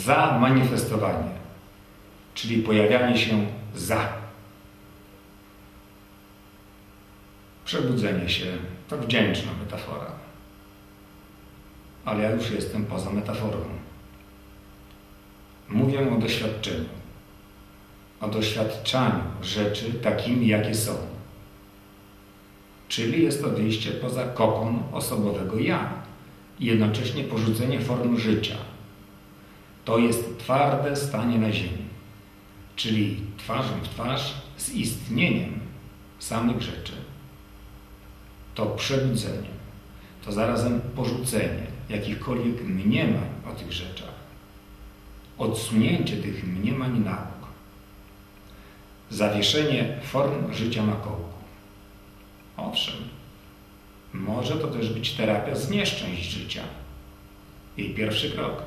zamanifestowanie, czyli pojawianie się za. Przebudzenie się to wdzięczna metafora, ale ja już jestem poza metaforą. Mówię o doświadczeniu, o doświadczaniu rzeczy takimi, jakie są. Czyli jest to wyjście poza kokon osobowego ja i jednocześnie porzucenie form życia. To jest twarde stanie na ziemi, czyli twarzą w twarz z istnieniem samych rzeczy. To przebudzenie, to zarazem porzucenie jakichkolwiek mniemań o tych rzeczach, odsunięcie tych mniemań na bok, zawieszenie form życia na kołku. Owszem, może to też być terapia z nieszczęść życia. Jej pierwszy krok.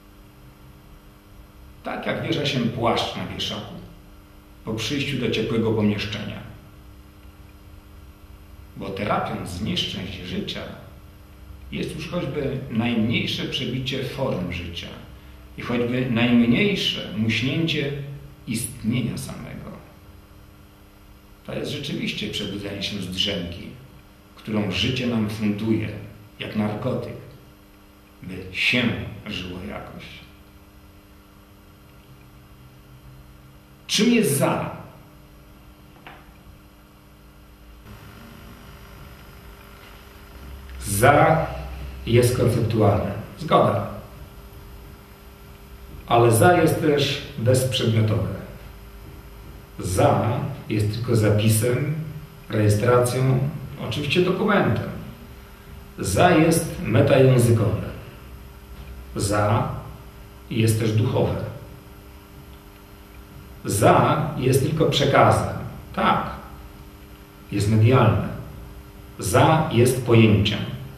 Tak jak wiesza się płaszcz na wieszaku po przyjściu do ciepłego pomieszczenia. Bo terapią z nieszczęść życia jest już choćby najmniejsze przebicie form życia i choćby najmniejsze muśnięcie istnienia samego. To jest rzeczywiście przebudzenie się z drzemki, którą życie nam funduje, jak narkotyk, by się żyło jakoś. Czym jest za? Za jest konceptualne. Zgoda. Ale za jest też bezprzedmiotowe. Za jest tylko zapisem, rejestracją, oczywiście dokumentem. Za jest metajęzykowe. Za jest też duchowe. Za jest tylko przekazem. Tak, jest medialne. Za jest pojęciem.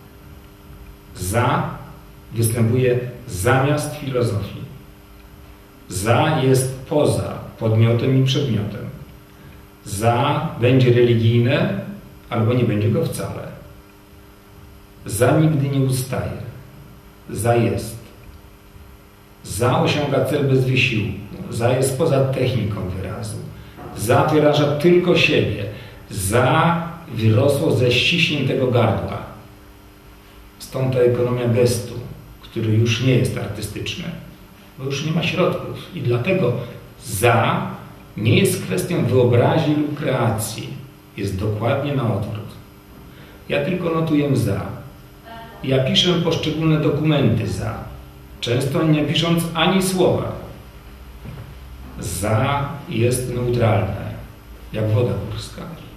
Za występuje zamiast filozofii. Za jest poza podmiotem i przedmiotem. Za będzie religijne, albo nie będzie go wcale. Za nigdy nie ustaje. Za jest. Za osiąga cel bez wysiłku. Za jest poza techniką wyrazu. Za wyraża tylko siebie. Za wyrosło ze ściśniętego gardła. Stąd ta ekonomia gestu, który już nie jest artystyczny, bo już nie ma środków. I dlatego za nie jest kwestią wyobraźni lub kreacji. Jest dokładnie na odwrót. Ja tylko notuję za. Ja piszę poszczególne dokumenty za. Często nie pisząc ani słowa. Za jest neutralne, jak woda górska.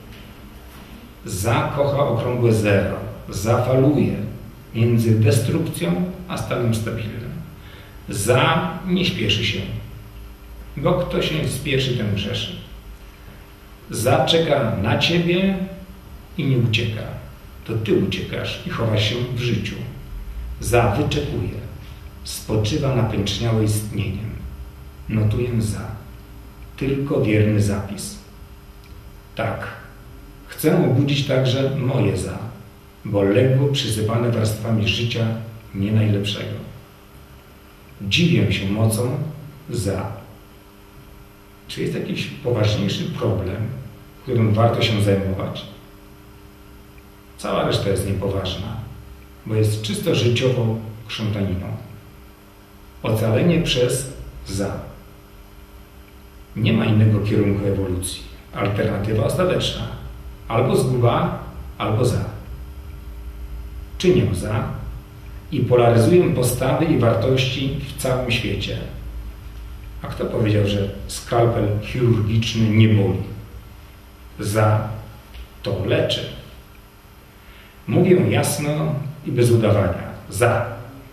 Za kocha okrągłe zero. Za faluje między destrukcją a stanem stabilnym. Za nie śpieszy się, bo kto się spieszy, ten grzeszy. Za czeka na ciebie i nie ucieka. To ty uciekasz i chowasz się w życiu. Za wyczekuje. Spoczywa na pęczniałe istnieniem. Notuję za. Tylko wierny zapis. Tak. Chcę obudzić także moje za, bo legło przysypane warstwami życia nie najlepszego. Dziwię się mocą za. Czy jest jakiś poważniejszy problem, którym warto się zajmować? Cała reszta jest niepoważna, bo jest czysto życiową krzątaniną. Ocalenie przez za. Nie ma innego kierunku ewolucji. Alternatywa ostateczna. Albo zguba, albo za. Czynię za i polaryzuję postawy i wartości w całym świecie. A kto powiedział, że skalpel chirurgiczny nie boli? Za to leczy. Mówię jasno i bez udawania. Za.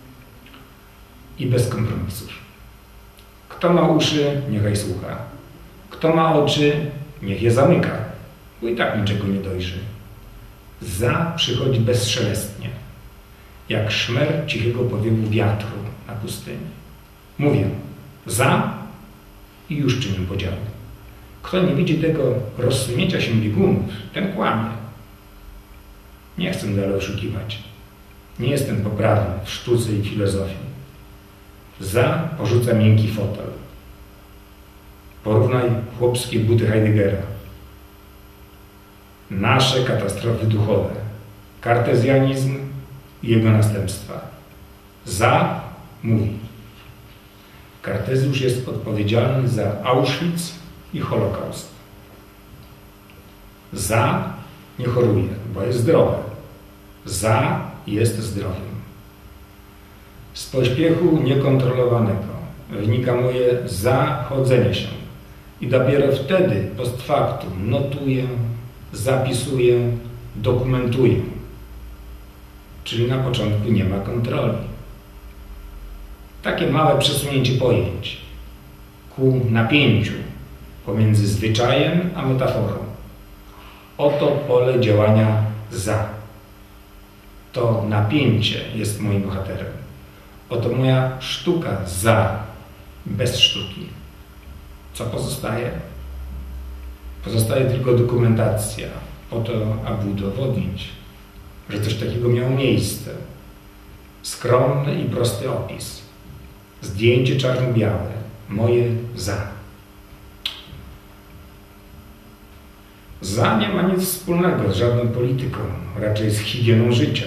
I bez kompromisów. Kto ma uszy, niechaj słucha. Kto ma oczy, niech je zamyka, bo i tak niczego nie dojrzy. Za przychodzi bezszelestnie, jak szmer cichego powiewu wiatru na pustyni. Mówię za i już czynię podziały. Kto nie widzi tego rozsunięcia się biegunów, ten kłamie. Nie chcę dalej oszukiwać. Nie jestem poprawny w sztuce i filozofii. Za porzuca miękki fotel. Porównaj chłopskie buty Heideggera. Nasze katastrofy duchowe. Kartezjanizm i jego następstwa. Za mówi. Kartezjusz jest odpowiedzialny za Auschwitz i Holokaust. Za nie choruje, bo jest zdrowy. Za jest zdrowym. Z pośpiechu niekontrolowanego wynika moje zachodzenie się i dopiero wtedy post factum notuję, zapisuję, dokumentuję. Czyli na początku nie ma kontroli. Takie małe przesunięcie pojęć ku napięciu pomiędzy zwyczajem a metaforą. Oto pole działania za. To napięcie jest moim bohaterem. Oto moja sztuka za, bez sztuki. Co pozostaje? Pozostaje tylko dokumentacja, po to, aby udowodnić, że coś takiego miało miejsce. Skromny i prosty opis. Zdjęcie czarno-białe. Moje za. Za nie ma nic wspólnego z żadną polityką, raczej z higieną życia.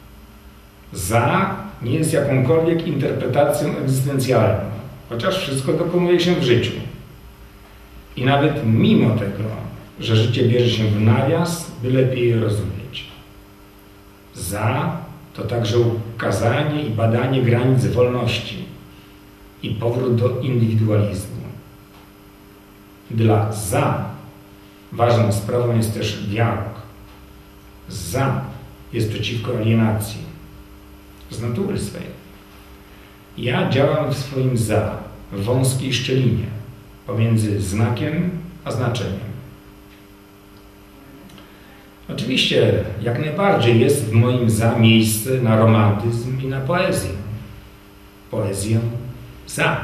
Za nie jest jakąkolwiek interpretacją egzystencjalną, chociaż wszystko dokonuje się w życiu. I nawet mimo tego, że życie bierze się w nawias, by lepiej je rozumieć. Za to także ukazanie i badanie granic wolności i powrót do indywidualizmu. Dla za ważną sprawą jest też dialog. Za jest przeciwko alienacji z natury swej. Ja działam w swoim za w wąskiej szczelinie pomiędzy znakiem a znaczeniem. Oczywiście jak najbardziej jest w moim za miejsce na romantyzm i na poezję. Poezję za.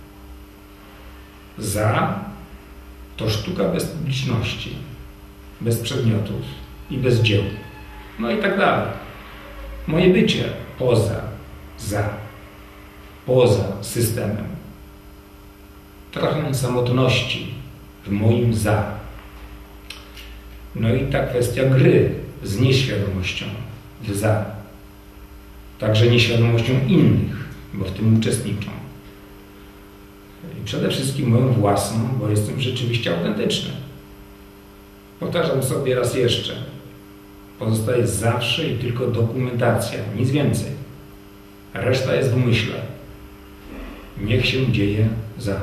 Za to sztuka bez publiczności, bez przedmiotów i bez dzieł. No i tak dalej. Moje bycie poza, za, poza systemem. Trochę samotności w moim za. No i ta kwestia gry z nieświadomością w za. Także nieświadomością innych, bo w tym uczestniczą. I przede wszystkim moją własną, bo jestem rzeczywiście autentyczny. Powtarzam sobie raz jeszcze. Pozostaje zawsze i tylko dokumentacja, nic więcej. Reszta jest w umyśle. Niech się dzieje za.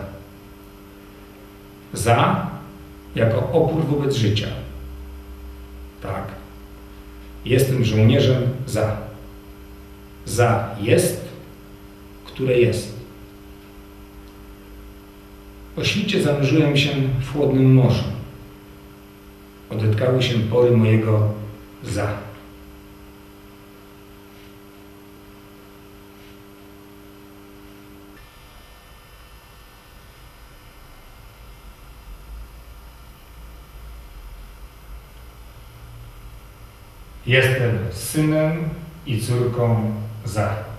Za jako opór wobec życia. Tak. Jestem żołnierzem za. Za jest, które jest. Po świcie zanurzyłem się w chłodnym morzu. Odetkały się pory mojego za. Jestem synem i córką za.